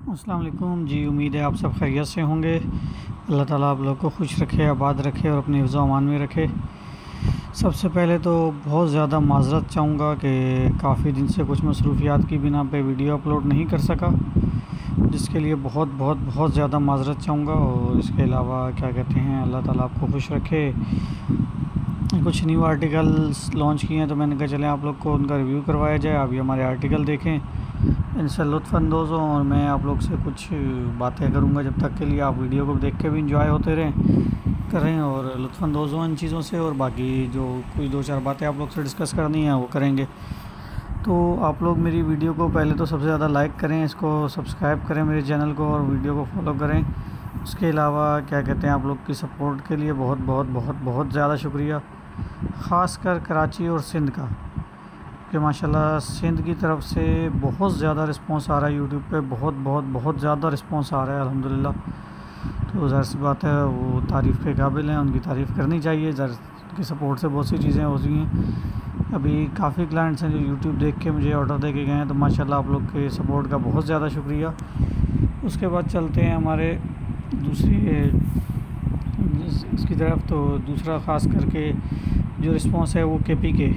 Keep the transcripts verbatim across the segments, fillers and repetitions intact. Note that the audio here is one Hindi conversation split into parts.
अस्सलाम वालेकुम जी। उम्मीद है आप सब खैरियत से होंगे। अल्लाह ताला आप लोग को खुश रखे, आबाद रखे और अपने हिफ्ज़ व अमान में रखे। सबसे पहले तो बहुत ज़्यादा माज़रत चाहूँगा कि काफ़ी दिन से कुछ मसरूफ़ियात की बिना पे वीडियो अपलोड नहीं कर सका, जिसके लिए बहुत बहुत बहुत ज़्यादा माज़रत चाहूँगा। और इसके अलावा क्या कहते हैं, अल्लाह ताला आपको खुश रखे। कुछ न्यू आर्टिकल्स लॉन्च किए हैं तो मैंने कहा चलें आप लोग को उनका रिव्यू करवाया जाए। आप ये हमारे आर्टिकल देखें, इनसे लुत्फ़ अंदोज़ हों और मैं आप लोग से कुछ बातें करूंगा, जब तक के लिए आप वीडियो को देख के भी इंजॉय होते रहें करें और लुत्फ़ अंदोज़ हों इन चीज़ों से। और बाकी जो कुछ दो चार बातें आप लोग से डिस्कस करनी है वो करेंगे। तो आप लोग मेरी वीडियो को पहले तो सबसे ज़्यादा लाइक करें, इसको सब्सक्राइब करें मेरे चैनल को और वीडियो को फॉलो करें। उसके अलावा क्या कहते हैं, आप लोग की सपोर्ट के लिए बहुत बहुत बहुत बहुत ज़्यादा शुक्रिया, ख़ासकर कराची और सिंध का, कि माशाल्लाह सिंध की तरफ से बहुत ज़्यादा रिस्पांस आ रहा है यूट्यूब पे। बहुत बहुत बहुत ज़्यादा रिस्पांस आ रहा है अल्हम्दुलिल्लाह। तो ज़ाहिर सी बात है वो तारीफ़ के काबिल हैं, उनकी तारीफ़ करनी चाहिए। ज़ाहिर उनकी सपोर्ट से बहुत सी चीज़ें हो रही हैं। अभी काफ़ी क्लाइंट्स हैं जो यूट्यूब देख के मुझे ऑर्डर दे के गए हैं, तो माशाल्लाह आप लोग के सपोर्ट का बहुत ज़्यादा शुक्रिया। उसके बाद चलते हैं हमारे दूसरी इसकी तरफ। तो दूसरा ख़ास करके जो रिस्पांस है वो के पी के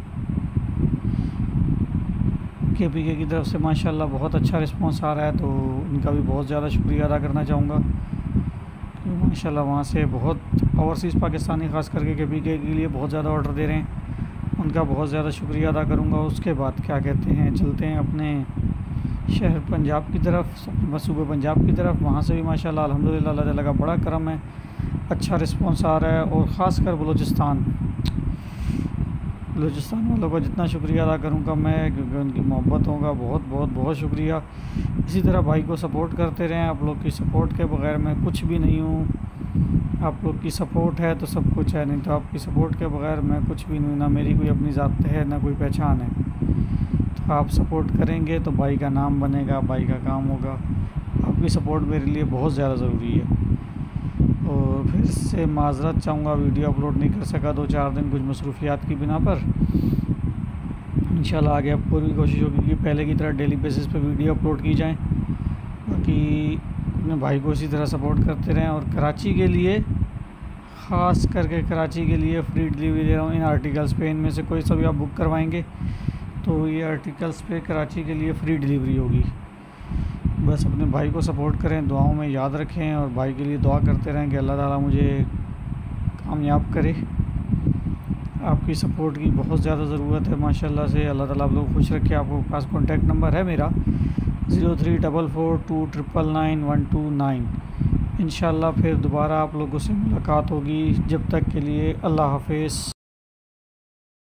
के पी के की तरफ से माशाल्लाह बहुत अच्छा रिस्पांस आ रहा है, तो उनका भी बहुत ज़्यादा शुक्रिया अदा करना चाहूँगा। तो माशाल्लाह वहाँ से बहुत ओवरसीज़ पाकिस्तानी ख़ास करके के पी के के लिए बहुत ज़्यादा ऑर्डर दे रहे हैं, उनका बहुत ज़्यादा शुक्रिया अदा करूँगा। उसके बाद क्या कहते हैं, चलते हैं अपने शहर पंजाब की तरफ, सूबे पंजाब की तरफ। वहाँ से भी माशाल्लाह अल्हम्दुलिल्लाह अल्लाह ताला का बड़ा करम है, अच्छा रिस्पांस आ रहा है। और ख़ास कर बलूचिस्तान बलूचिस्तान वालों का जितना शुक्रिया अदा करूँगा मैं, क्योंकि उनकी मोहब्बत होगा, बहुत बहुत बहुत शुक्रिया। इसी तरह भाई को सपोर्ट करते रहें, आप लोग की सपोर्ट के बगैर मैं कुछ भी नहीं हूँ। आप लोग की सपोर्ट है तो सब कुछ है, नहीं तो आपकी सपोर्ट के बगैर मैं कुछ भी नहीं, ना मेरी कोई अपनी ज़ात है ना कोई पहचान है। तो आप सपोर्ट करेंगे तो भाई का नाम बनेगा, भाई का काम होगा। आपकी सपोर्ट मेरे लिए बहुत ज़्यादा ज़रूरी है। और फिर से माज़रत चाहूँगा, वीडियो अपलोड नहीं कर सका दो चार दिन कुछ मसरूफ़ियात की बिना पर। इंशाल्लाह आगे अब पूरी कोशिश होगी कि पहले की तरह डेली बेसिस पे वीडियो अपलोड की जाए। बाकी अपने भाई को इसी तरह सपोर्ट करते रहें। और कराची के लिए, ख़ास करके कराची के लिए फ्री डिलीवरी दे रहा हूँ इन आर्टिकल्स पे। इनमें से कोई सा भी आप बुक करवाएंगे तो ये आर्टिकल्स पे कराची के लिए फ्री डिलीवरी होगी। बस अपने भाई को सपोर्ट करें, दुआओं में याद रखें और भाई के लिए दुआ करते रहें कि अल्लाह ताला मुझे कामयाब करे। आपकी सपोर्ट की बहुत ज़्यादा ज़रूरत है माशाल्लाह से। अल्लाह ताला आप लोग खुश रखे। आपके पास कॉन्टैक्ट नंबर है मेरा zero three double four two triple nine one two nine. इंशाल्लाह फिर दोबारा आप लोगों से मुलाकात होगी। जब तक के लिए अल्लाह हाफ़िज़।